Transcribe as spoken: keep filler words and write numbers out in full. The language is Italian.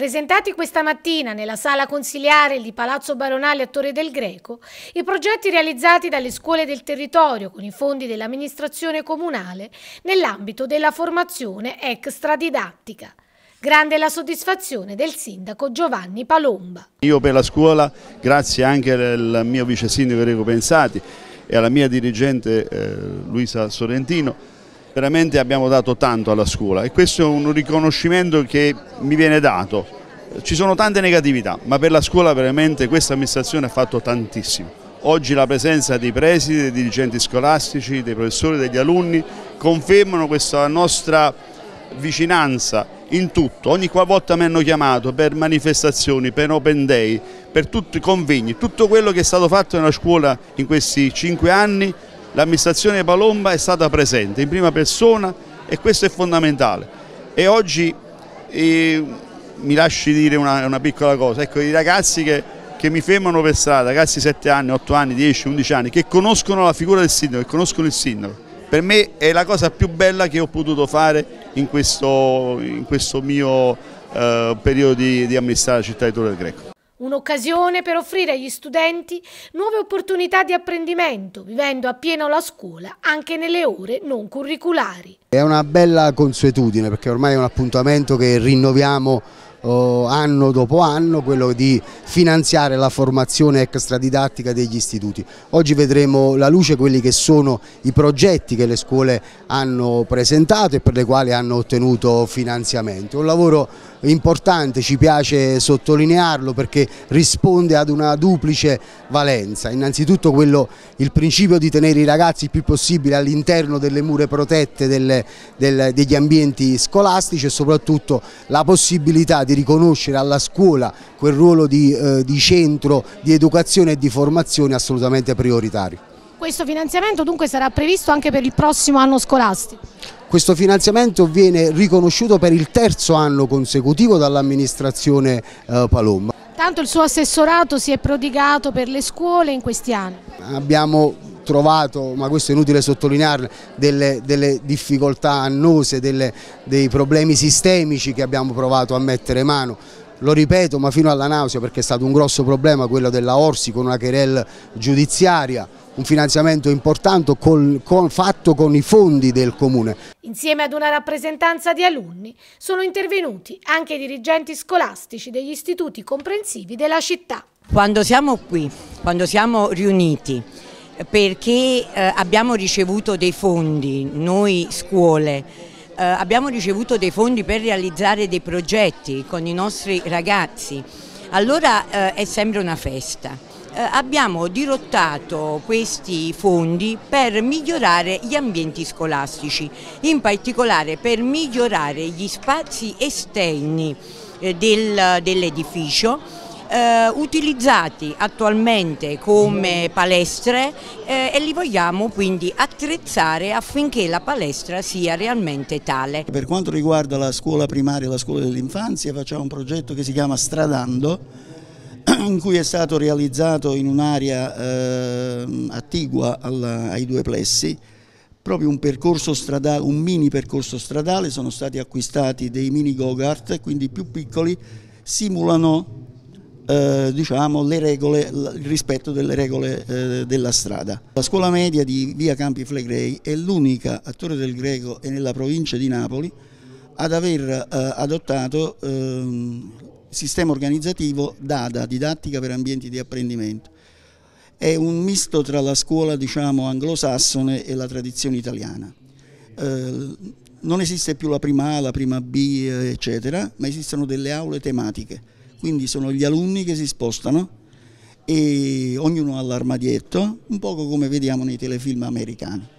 Presentati questa mattina nella sala consiliare di Palazzo Baronale a Torre del Greco, i progetti realizzati dalle scuole del territorio con i fondi dell'amministrazione comunale nell'ambito della formazione extradidattica. Grande la soddisfazione del sindaco Giovanni Palomba. Io per la scuola, grazie anche al mio vice sindaco Enrico Pensati e alla mia dirigente eh, Luisa Sorrentino, veramente abbiamo dato tanto alla scuola e questo è un riconoscimento che mi viene dato. Ci sono tante negatività, ma per la scuola veramente questa amministrazione ha fatto tantissimo. Oggi la presenza dei presidi, dei dirigenti scolastici, dei professori, degli alunni confermano questa nostra vicinanza in tutto. Ogni qualvolta mi hanno chiamato per manifestazioni, per open day, per tutti i convegni, tutto quello che è stato fatto nella scuola in questi cinque anni, l'amministrazione Palomba è stata presente in prima persona e questo è fondamentale. E oggi eh, mi lasci dire una, una piccola cosa, ecco, i ragazzi che, che mi fermano per strada, ragazzi di sette anni, otto anni, dieci, undici anni, che conoscono la figura del sindaco, che conoscono il sindaco, per me è la cosa più bella che ho potuto fare in questo, in questo mio eh, periodo di, di amministrare la città di Torre del Greco. Un'occasione per offrire agli studenti nuove opportunità di apprendimento, vivendo appieno la scuola anche nelle ore non curriculari. È una bella consuetudine perché ormai è un appuntamento che rinnoviamo oh, anno dopo anno, quello di finanziare la formazione extradidattica degli istituti. Oggi vedremo la luce quelli che sono i progetti che le scuole hanno presentato e per le quali hanno ottenuto finanziamento. Un lavoro importante, ci piace sottolinearlo perché risponde ad una duplice valenza. Innanzitutto quello, il principio di tenere i ragazzi il più possibile all'interno delle mura protette delle, del, degli ambienti scolastici e soprattutto la possibilità di riconoscere alla scuola quel ruolo di, eh, di centro di educazione e di formazione assolutamente prioritario. Questo finanziamento dunque sarà previsto anche per il prossimo anno scolastico? Questo finanziamento viene riconosciuto per il terzo anno consecutivo dall'amministrazione eh, Palomba. Tanto il suo assessorato si è prodigato per le scuole in questi anni. Abbiamo trovato, ma questo è inutile sottolinearlo, delle, delle difficoltà annose, delle, dei problemi sistemici che abbiamo provato a mettere mano. Lo ripeto, ma fino alla nausea, perché è stato un grosso problema quello della Orsi con una querela giudiziaria, un finanziamento importante col, con, fatto con i fondi del Comune. Insieme ad una rappresentanza di alunni sono intervenuti anche i dirigenti scolastici degli istituti comprensivi della città. Quando siamo qui, quando siamo riuniti, perché eh, abbiamo ricevuto dei fondi, noi scuole, Eh, abbiamo ricevuto dei fondi per realizzare dei progetti con i nostri ragazzi, allora eh, è sempre una festa. Eh, abbiamo dirottato questi fondi per migliorare gli ambienti scolastici, in particolare per migliorare gli spazi esterni eh, del, dell'edificio, Eh, utilizzati attualmente come palestre eh, e li vogliamo quindi attrezzare affinché la palestra sia realmente tale. Per quanto riguarda la scuola primaria e la scuola dell'infanzia facciamo un progetto che si chiama Stradando, in cui è stato realizzato in un'area eh, attigua alla, ai due plessi proprio un percorso stradale, un mini percorso stradale. Sono stati acquistati dei mini go-kart, quindi più piccoli, simulano Eh, diciamo, le regole, il rispetto delle regole eh, della strada. La scuola media di via Campi Flegrei è l'unica a Torre del Greco e nella provincia di Napoli ad aver eh, adottato eh, sistema organizzativo DADA, didattica per ambienti di apprendimento. È un misto tra la scuola, diciamo, anglosassone e la tradizione italiana. Eh, non esiste più la prima A, la prima B, eccetera, ma esistono delle aule tematiche. Quindi sono gli alunni che si spostano e ognuno ha l'armadietto, un po' come vediamo nei telefilm americani.